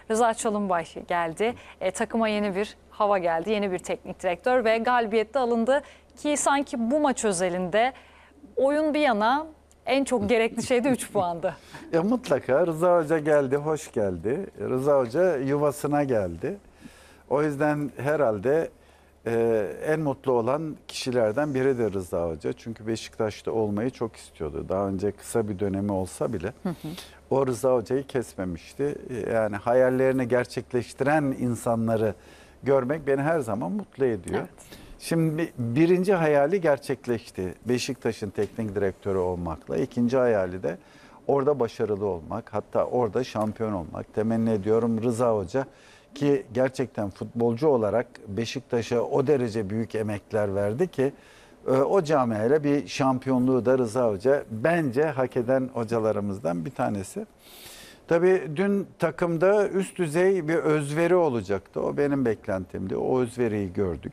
Rıza Çalınbay geldi. Takıma yeni bir hava geldi, yeni bir teknik direktör ve galibiyette alındı. Ki sanki bu maç özelinde oyun bir yana en çok gerekli şey de 3 puandı. Mutlaka Rıza Hoca geldi, hoş geldi. Rıza Hoca yuvasına geldi. O yüzden herhalde en mutlu olan kişilerden biri de Rıza Hoca. Çünkü Beşiktaş'ta olmayı çok istiyordu. Daha önce kısa bir dönemi olsa bile o Rıza Hoca'yı kesmemişti. Yani hayallerini gerçekleştiren insanları görmek beni her zaman mutlu ediyor. Evet. Şimdi birinci hayali gerçekleşti. Beşiktaş'ın teknik direktörü olmakla. İkinci hayali de orada başarılı olmak. Hatta orada şampiyon olmak. Temenni ediyorum Rıza Hoca ki gerçekten futbolcu olarak Beşiktaş'a o derece büyük emekler verdi ki o camiayla bir şampiyonluğu da Rıza Hoca bence hak eden hocalarımızdan bir tanesi. Tabii dün takımda üst düzey bir özveri olacaktı. O benim beklentimdi. O özveriyi gördük.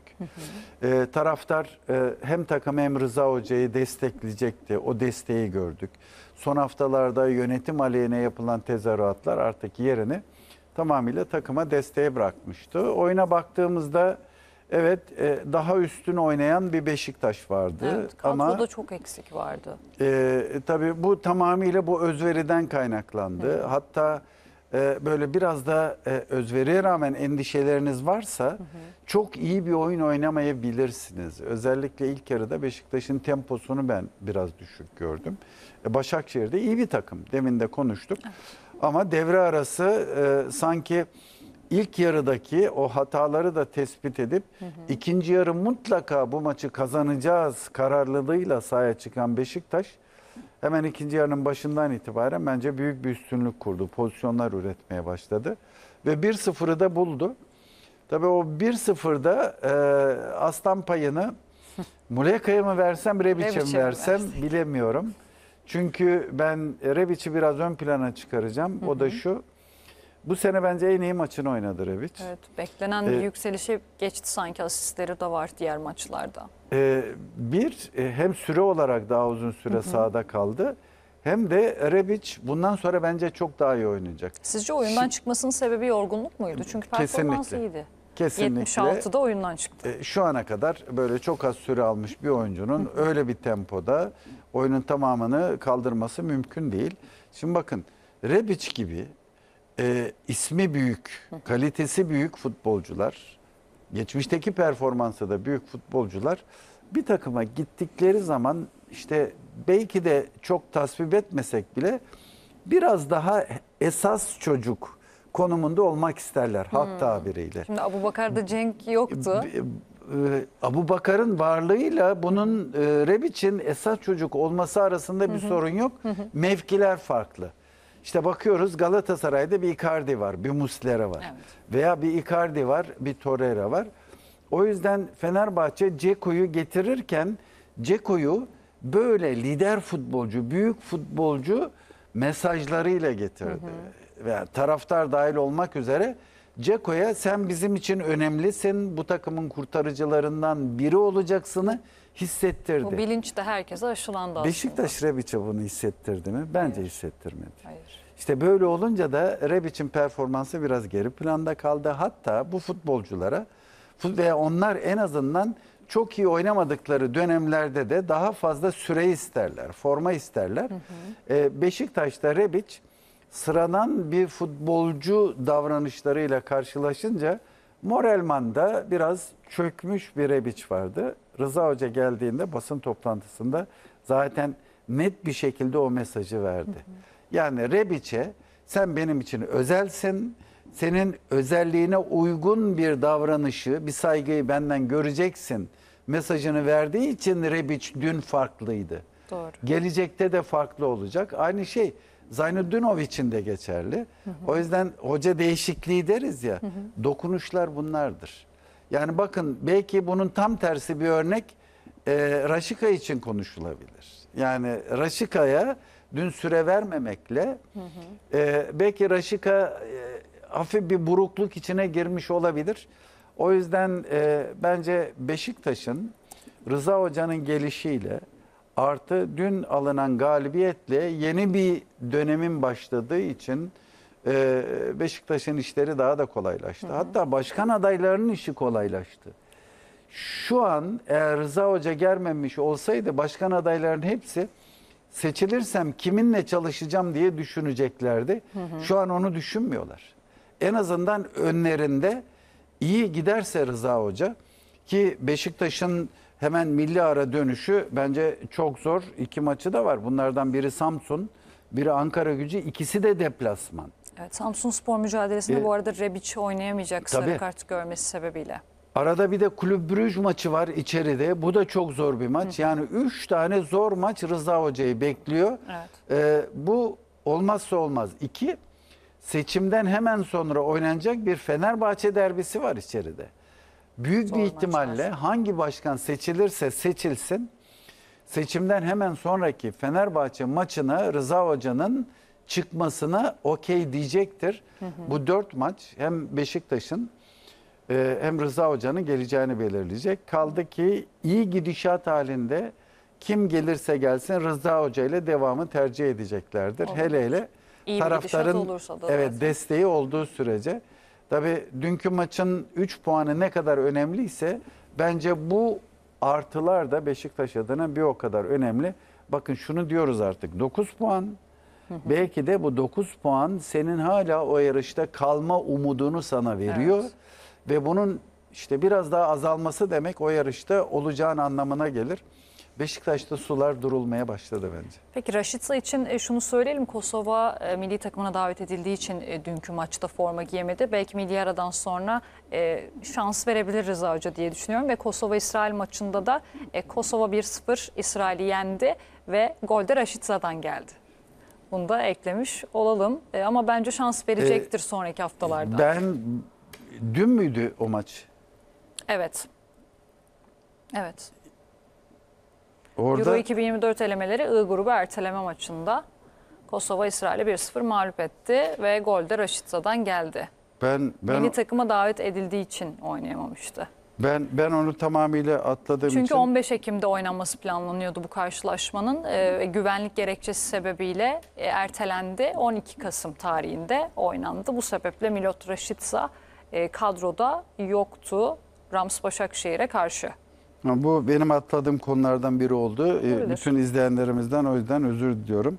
Taraftar hem takım hem Rıza Hoca'yı destekleyecekti. O desteği gördük. Son haftalarda yönetim aleyhine yapılan tezahüratlar artık yerini tamamıyla takıma desteğe bırakmıştı. Oyuna baktığımızda evet daha üstün oynayan bir Beşiktaş vardı. Evet, kadroda çok eksik vardı. Tabii bu tamamıyla bu özveriden kaynaklandı. Hatta böyle biraz da özveriye rağmen endişeleriniz varsa çok iyi bir oyun oynamayabilirsiniz. Özellikle ilk yarıda Beşiktaş'ın temposunu ben biraz düşük gördüm. Başakşehir'de iyi bir takım. Demin de konuştuk. Evet. Ama devre arası sanki İlk yarıdaki o hataları da tespit edip ikinci yarı mutlaka bu maçı kazanacağız kararlılığıyla sahaya çıkan Beşiktaş hemen ikinci yarının başından itibaren bence büyük bir üstünlük kurdu. Pozisyonlar üretmeye başladı ve 1-0'ı da buldu. Tabii o 1-0'da aslan payını Muleka'ya mı versem Rebiç'e mi versem bilemiyorum. Çünkü ben Rebiç'i biraz ön plana çıkaracağım. O da şu. Bu sene bence en iyi maçını oynadı Rebić. Evet, beklenen bir yükselişe geçti sanki, asistleri de var diğer maçlarda. Hem süre olarak daha uzun süre sahada kaldı. Hem de Rebić bundan sonra bence çok daha iyi oynayacak. Sizce oyundan çıkmasının sebebi yorgunluk muydu? Çünkü performansı iyiydi. Kesinlikle. 76'da oyundan çıktı. Şu ana kadar böyle çok az süre almış bir oyuncunun öyle bir tempoda oyunun tamamını kaldırması mümkün değil. Şimdi bakın Rebić gibi ismi büyük, kalitesi büyük futbolcular, geçmişteki performansı da büyük futbolcular bir takıma gittikleri zaman işte belki de çok tasvip etmesek bile biraz daha esas çocuk konumunda olmak isterler halk tabiriyle. Şimdi Abubakar'da Cenk yoktu. Abubakar'ın varlığıyla bunun Rebić'in esas çocuk olması arasında bir sorun yok. Mevkiler farklı. İşte bakıyoruz Galatasaray'da bir Icardi var, bir Muslera var. Evet. Veya bir Icardi var, bir Torreira var. O yüzden Fenerbahçe Dzeko'yu getirirken Dzeko'yu böyle lider futbolcu, büyük futbolcu mesajlarıyla getirdi. Veya taraftar dahil olmak üzere Dzeko'ya sen bizim için önemlisin, bu takımın kurtarıcılarından biri olacaksını hissettirdi. Bu bilinç de herkese aşılandı aslında. Beşiktaş Rebić'e bunu hissettirdi mi? Bence hissettirmedi. Hayır. İşte böyle olunca da Rebić'in performansı biraz geri planda kaldı. Hatta bu futbolculara ve onlar en azından çok iyi oynamadıkları dönemlerde de daha fazla süre isterler, forma isterler. Beşiktaş'ta Rebić sıradan bir futbolcu davranışlarıyla karşılaşınca moralman da biraz çökmüş bir Rebić vardı. Rıza Hoca geldiğinde basın toplantısında zaten net bir şekilde o mesajı verdi. Yani Rebić'e sen benim için özelsin, senin özelliğine uygun bir davranışı, bir saygıyı benden göreceksin mesajını verdiği için Rebić dün farklıydı. Doğru. Gelecekte de farklı olacak. Aynı şey Zaynutdinov için de geçerli. O yüzden hoca değişikliği deriz ya, dokunuşlar bunlardır. Yani bakın belki bunun tam tersi bir örnek Raşika için konuşulabilir. Yani Raşika'ya dün süre vermemekle belki Raşika hafif bir burukluk içine girmiş olabilir. O yüzden bence Beşiktaş'ın Rıza Hoca'nın gelişiyle artı dün alınan galibiyetle yeni bir dönemin başladığı için Beşiktaş'ın işleri daha da kolaylaştı. Hatta başkan adaylarının işi kolaylaştı. Şu an eğer Rıza Hoca gelmemiş olsaydı başkan adaylarının hepsi seçilirsem kiminle çalışacağım diye düşüneceklerdi. Şu an onu düşünmüyorlar. En azından önlerinde iyi giderse Rıza Hoca, ki Beşiktaş'ın hemen milli ara dönüşü bence çok zor. 2 maçı da var. Bunlardan biri Samsun, biri Ankaragücü. İkisi de deplasman. Evet, Samsunspor mücadelesinde bu arada Rebic oynayamayacak Tabii. sarı kart görmesi sebebiyle. Arada bir de Kulüp Brüj maçı var içeride. Bu da çok zor bir maç. Yani 3 tane zor maç Rıza Hoca'yı bekliyor. Evet. Bu olmazsa olmaz. 2, seçimden hemen sonra oynanacak bir Fenerbahçe derbisi var içeride. Büyük Zor bir ihtimalle maçlar. hangi başkan seçilirse seçilsin, seçimden hemen sonraki Fenerbahçe maçına Rıza Hoca'nın çıkmasına okey diyecektir. Bu 4 maç hem Beşiktaş'ın hem Rıza Hoca'nın geleceğini belirleyecek. Kaldı ki iyi gidişat halinde kim gelirse gelsin Rıza Hoca ile devamı tercih edeceklerdir. Olur. Hele hele İyi bir taraftarın gidişat olursa da evet zaten. desteği olduğu sürece. Tabii dünkü maçın 3 puanı ne kadar önemliyse bence bu artılar da Beşiktaş adına bir o kadar önemli. Bakın şunu diyoruz artık, 9 puan. Belki de bu 9 puan senin hala o yarışta kalma umudunu sana veriyor. Evet. Ve bunun işte biraz daha azalması demek o yarışta olacağın anlamına gelir. Beşiktaş'ta sular durulmaya başladı bence. Peki Rashica için şunu söyleyelim. Kosova milli takımına davet edildiği için dünkü maçta forma giyemedi. Belki milli aradan sonra şans verebilir Rıza Hoca diye düşünüyorum. Ve Kosova-İsrail maçında da Kosova 1-0 İsrail'i yendi ve gol de Rashica'dan geldi. Bunu da eklemiş olalım. Ama bence şans verecektir sonraki haftalarda. Dün müydü o maç? Evet. Evet. Orada Euro 2024 elemeleri I grubu erteleme maçında Kosova İsrail'i 1-0 mağlup etti ve gol de Rashica'dan geldi. Milli takıma davet edildiği için oynayamamıştı. Ben onu tamamıyla atladığım Çünkü için 15 Ekim'de oynanması planlanıyordu bu karşılaşmanın. Güvenlik gerekçesi sebebiyle ertelendi. 12 Kasım tarihinde oynandı. Bu sebeple Milot Rashica kadroda yoktu Rams Başakşehir'e karşı. bu benim atladığım konulardan biri oldu. Olabilir. Bütün izleyenlerimizden o yüzden özür diliyorum.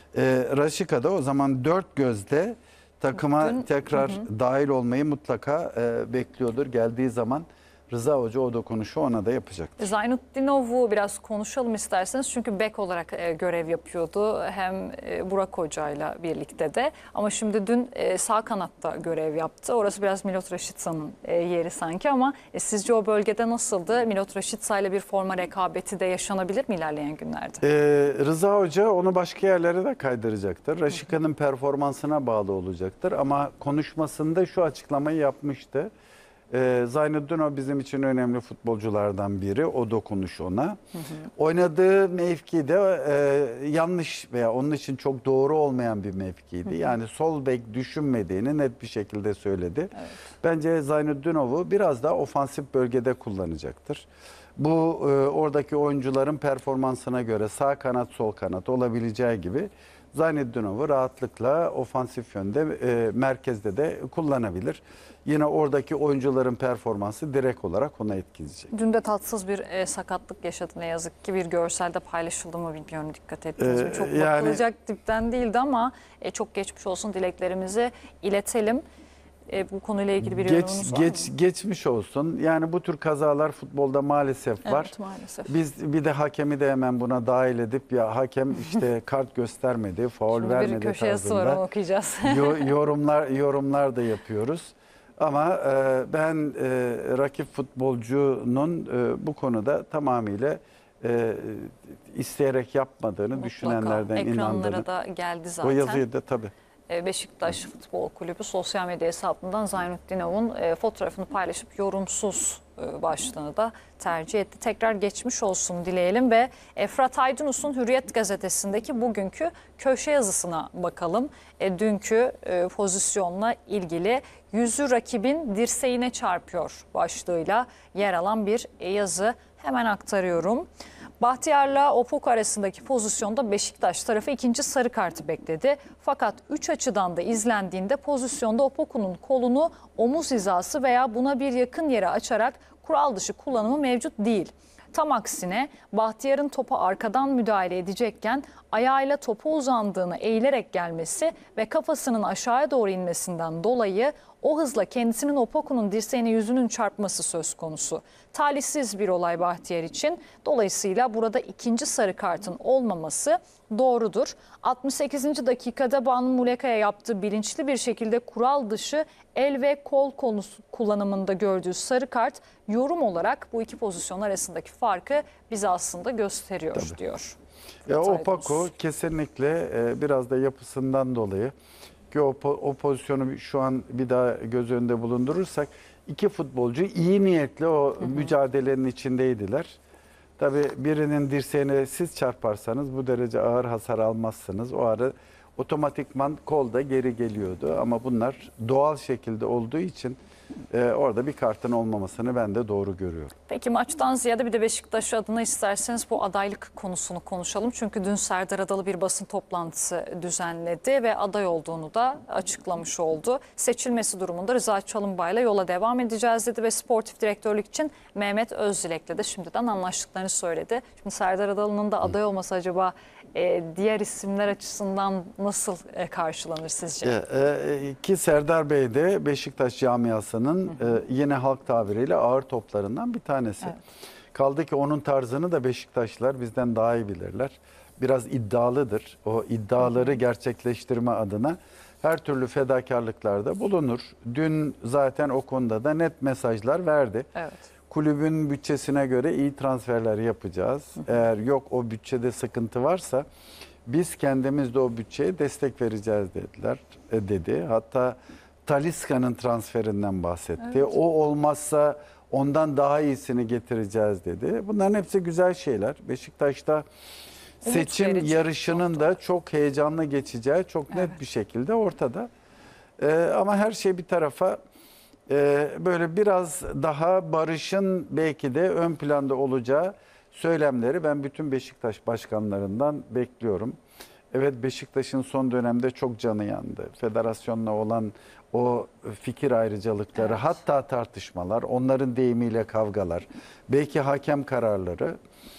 Raşika'da o zaman 4 gözle takıma tekrar dahil olmayı mutlaka bekliyordur. Geldiği zaman Rıza Hoca o dokunuşu ona da yapacaktır. Zaynutdinov'u biraz konuşalım isterseniz. Çünkü bek olarak görev yapıyordu. Hem Burak Hoca'yla birlikte de. Ama şimdi dün sağ kanatta görev yaptı. Orası biraz Milot Rashica'nın yeri sanki ama sizce o bölgede nasıldı? Milot Rashica ile bir forma rekabeti de yaşanabilir mi ilerleyen günlerde? Rıza Hoca onu başka yerlere de kaydıracaktır. Raşika'nın performansına bağlı olacaktır. Ama konuşmasında şu açıklamayı yapmıştı. Zaynutdinov bizim için önemli futbolculardan biri. O dokunuş ona. Oynadığı mevki de yanlış veya onun için çok doğru olmayan bir mevkiydi. Yani sol bek düşünmediğini net bir şekilde söyledi. Evet. Bence Zaynutdinov'u biraz daha ofansif bölgede kullanacaktır. Bu oradaki oyuncuların performansına göre sağ kanat sol kanat olabileceği gibi Zaynutdinov'u rahatlıkla ofansif yönde merkezde de kullanabilir. Yine oradaki oyuncuların performansı direkt olarak ona etkileyecek. Dün de tatsız bir sakatlık yaşadı ne yazık ki. Bir görselde paylaşıldı mı bilmiyorum, dikkat ettiniz mi? Çok bakılacak tipten değildi ama çok geçmiş olsun dileklerimizi iletelim. Bu konuyla ilgili bir yorumunuz var mı? Geçmiş olsun. Yani bu tür kazalar futbolda maalesef var. Evet, maalesef. Biz bir de hakemi de hemen buna dahil edip ya hakem işte kart göstermedi, faul Şimdi vermedi bir köşe yazısı var, tarzında onu okuyacağız. yorumlar da yapıyoruz. Ama ben rakip futbolcunun bu konuda tamamıyla isteyerek yapmadığını Mutlaka. düşünenlerden Ekranlara inandığını. da geldi zaten. O yazıyı da tabii. Beşiktaş Futbol Kulübü sosyal medya hesabından Zaynutdinov'un fotoğrafını paylaşıp yorumsuz başlığını da tercih etti. Tekrar geçmiş olsun dileyelim ve Efrat Aydınus'un Hürriyet gazetesindeki bugünkü köşe yazısına bakalım. Dünkü pozisyonla ilgili yüzü rakibin dirseğine çarpıyor başlığıyla yer alan bir yazı hemen aktarıyorum. Bahtiyar'la Opoku arasındaki pozisyonda Beşiktaş tarafı ikinci sarı kartı bekledi. Fakat 3 açıdan da izlendiğinde pozisyonda Opoku'nun kolunu omuz hizası veya buna bir yakın yere açarak kural dışı kullanımı mevcut değil. Tam aksine Bahtiyar'ın topa arkadan müdahale edecekken ayağıyla topa uzandığını eğilerek gelmesi ve kafasının aşağıya doğru inmesinden dolayı o hızla kendisinin Opoku'nun dirseğine yüzünün çarpması söz konusu. Talihsiz bir olay Bahtiyar için. Dolayısıyla burada ikinci sarı kartın olmaması doğrudur. 68. dakikada Banu Muleka'ya yaptığı bilinçli bir şekilde kural dışı el ve kol konusu kullanımında gördüğü sarı kart yorum olarak bu iki pozisyon arasındaki farkı bize aslında gösteriyor diyor. Ya Opoku kesinlikle biraz da yapısından dolayı ki o pozisyonu şu an bir daha göz önünde bulundurursak iki futbolcu iyi niyetli o mücadelenin içindeydiler. Tabii birinin dirseğine siz çarparsanız bu derece ağır hasar almazsınız. O ara otomatikman kol da geri geliyordu ama bunlar doğal şekilde olduğu için orada bir kartın olmamasını ben de doğru görüyorum. Peki maçtan ziyade bir de Beşiktaş adına isterseniz bu adaylık konusunu konuşalım. Çünkü dün Serdar Adalı bir basın toplantısı düzenledi ve aday olduğunu da açıklamış oldu. Seçilmesi durumunda Rıza Çalınbay'la yola devam edeceğiz dedi ve sportif direktörlük için Mehmet Özdilek'le de şimdiden anlaştıklarını söyledi. Şimdi Serdar Adalı'nın da aday olması acaba diğer isimler açısından nasıl karşılanır sizce? Ki Serdar Bey de Beşiktaş camiasının yine halk tabiriyle ağır toplarından bir tanesi. Evet. Kaldı ki onun tarzını da Beşiktaşlılar bizden daha iyi bilirler. Biraz iddialıdır. O iddiaları gerçekleştirme adına her türlü fedakarlıklarda bulunur. Dün zaten o konuda da net mesajlar verdi. Evet. Kulübün bütçesine göre iyi transferler yapacağız. Eğer yok o bütçede sıkıntı varsa biz kendimiz de o bütçeye destek vereceğiz dedi. Hatta Talisca'nın transferinden bahsetti. Evet. O olmazsa ondan daha iyisini getireceğiz dedi. Bunların hepsi güzel şeyler. Beşiktaş'ta seçim yarışının da çok heyecanlı geçeceği çok net bir şekilde ortada. Ama her şey bir tarafa böyle biraz daha barışın belki de ön planda olacağı söylemleri ben bütün Beşiktaş başkanlarından bekliyorum. Evet, Beşiktaş'ın son dönemde çok canı yandı. Federasyonla olan o fikir ayrıcalıkları, evet, hatta tartışmalar, onların deyimiyle kavgalar, belki hakem kararları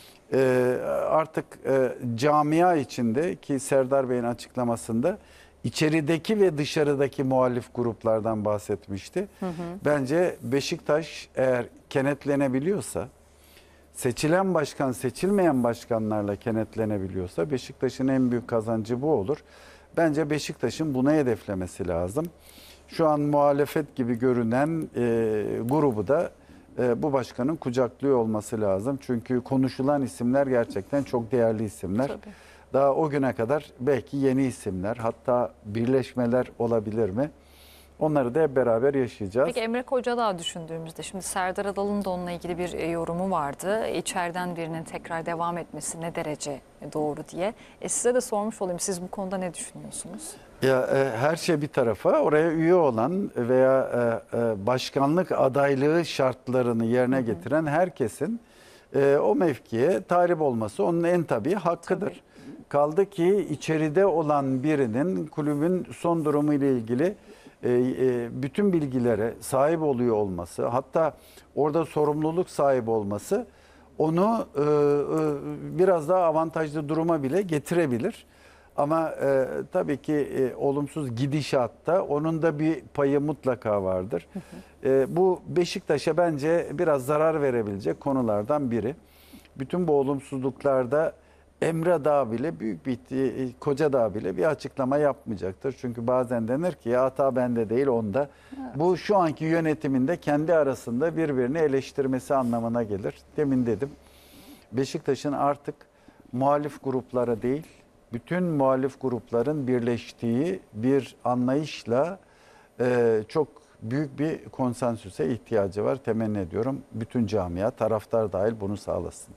artık camia içinde ki Serdar Bey'in açıklamasında İçerideki ve dışarıdaki muhalif gruplardan bahsetmişti. Bence Beşiktaş eğer kenetlenebiliyorsa, seçilen başkan seçilmeyen başkanlarla kenetlenebiliyorsa Beşiktaş'ın en büyük kazancı bu olur. Bence Beşiktaş'ın buna hedeflemesi lazım. Şu an muhalefet gibi görünen grubu da bu başkanın kucaklıyor olması lazım. Çünkü konuşulan isimler gerçekten çok değerli isimler. Tabii. Daha o güne kadar belki yeni isimler, hatta birleşmeler olabilir mi? Onları da hep beraber yaşayacağız. Peki Emre Kocadağ düşündüğümüzde şimdi Serdar Adalı'nın da onunla ilgili bir yorumu vardı. İçeriden birinin tekrar devam etmesi ne derece doğru diye. Size de sormuş olayım. Siz bu konuda ne düşünüyorsunuz? Ya her şey bir tarafa, oraya üye olan veya başkanlık adaylığı şartlarını yerine getiren herkesin o mevkiye talip olması onun en tabii hakkıdır. Tabii. Kaldı ki içeride olan birinin kulübün son durumu ile ilgili bütün bilgilere sahip oluyor olması, hatta orada sorumluluk sahibi olması onu biraz daha avantajlı duruma bile getirebilir. Ama tabii ki olumsuz gidişatta onun da bir payı mutlaka vardır. Bu Beşiktaş'a bence biraz zarar verebilecek konulardan biri. Bütün bu olumsuzluklarda Emre Dağ bile Kocadağ bile bir açıklama yapmayacaktır. Çünkü bazen denir ki ya hata bende değil onda. Evet. Bu şu anki yönetiminde kendi arasında birbirini eleştirmesi anlamına gelir. Demin dedim Beşiktaş'ın artık muhalif gruplara değil, bütün muhalif grupların birleştiği bir anlayışla çok büyük bir konsensüse ihtiyacı var. Temenni ediyorum bütün camia, taraftar dahil bunu sağlasın.